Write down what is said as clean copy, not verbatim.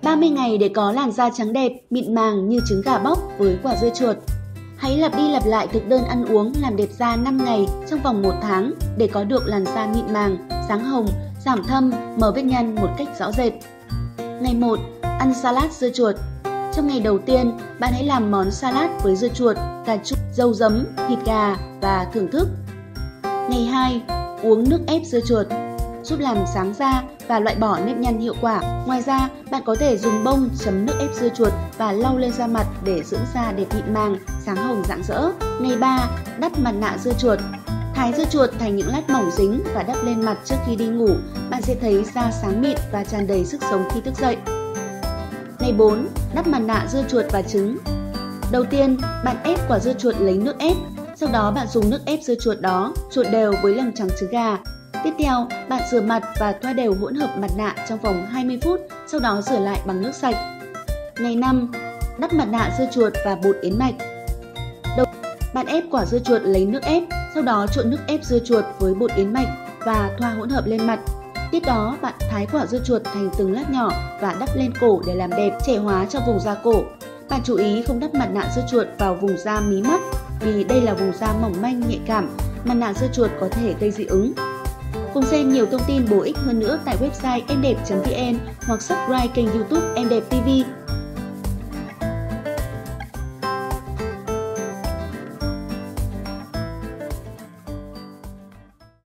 30 ngày để có làn da trắng đẹp, mịn màng như trứng gà bóc với quả dưa chuột. Hãy lặp đi lặp lại thực đơn ăn uống làm đẹp da 5 ngày trong vòng 1 tháng để có được làn da mịn màng, sáng hồng, giảm thâm, mờ vết nhăn một cách rõ rệt. Ngày 1. Ăn salad dưa chuột. Trong ngày đầu tiên, bạn hãy làm món salad với dưa chuột, cà chua, dâu giấm, thịt gà và thưởng thức. Ngày 2. Uống nước ép dưa chuột, giúp làm sáng da và loại bỏ nếp nhăn hiệu quả. Ngoài ra, bạn có thể dùng bông chấm nước ép dưa chuột và lau lên da mặt để dưỡng da đẹp mịn màng, sáng hồng rạng rỡ. Ngày 3. Đắp mặt nạ dưa chuột. Thái dưa chuột thành những lát mỏng dính và đắp lên mặt trước khi đi ngủ. Bạn sẽ thấy da sáng mịn và tràn đầy sức sống khi thức dậy. Ngày 4. Đắp mặt nạ dưa chuột và trứng. Đầu tiên, bạn ép quả dưa chuột lấy nước ép. Sau đó bạn dùng nước ép dưa chuột đó trộn đều với lòng trắng trứng gà. Tiếp theo, bạn rửa mặt và thoa đều hỗn hợp mặt nạ trong vòng 20 phút, sau đó rửa lại bằng nước sạch. Ngày 5. Đắp mặt nạ dưa chuột và bột yến mạch. Bạn ép quả dưa chuột lấy nước ép, sau đó trộn nước ép dưa chuột với bột yến mạch và thoa hỗn hợp lên mặt. Tiếp đó, bạn thái quả dưa chuột thành từng lát nhỏ và đắp lên cổ để làm đẹp, trẻ hóa cho vùng da cổ. Bạn chú ý không đắp mặt nạ dưa chuột vào vùng da mí mắt vì đây là vùng da mỏng manh nhạy cảm, mặt nạ dưa chuột có thể gây dị ứng. Cùng xem nhiều thông tin bổ ích hơn nữa tại website emdep.vn hoặc subscribe kênh YouTube Em Đẹp TV.